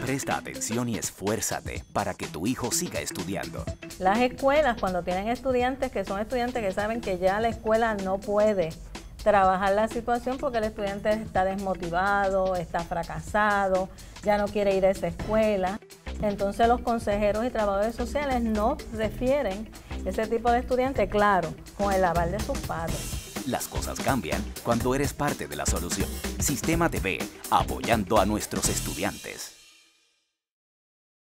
Presta atención y esfuérzate para que tu hijo siga estudiando. Las escuelas, cuando tienen estudiantes que son estudiantes que saben que ya la escuela no puede trabajar la situación porque el estudiante está desmotivado, está fracasado, ya no quiere ir a esa escuela, entonces los consejeros y trabajadores sociales no refieren ese tipo de estudiante, claro, con el aval de sus padres. Las cosas cambian cuando eres parte de la solución. Sistema TV, apoyando a nuestros estudiantes.